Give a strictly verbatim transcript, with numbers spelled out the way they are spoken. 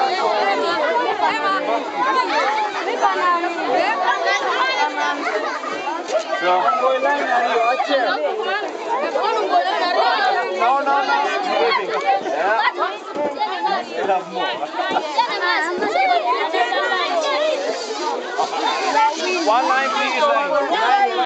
Zo. Gooi lijn naar hier, Atje. No, no, no. Ja. Dat is mooi. One line, please.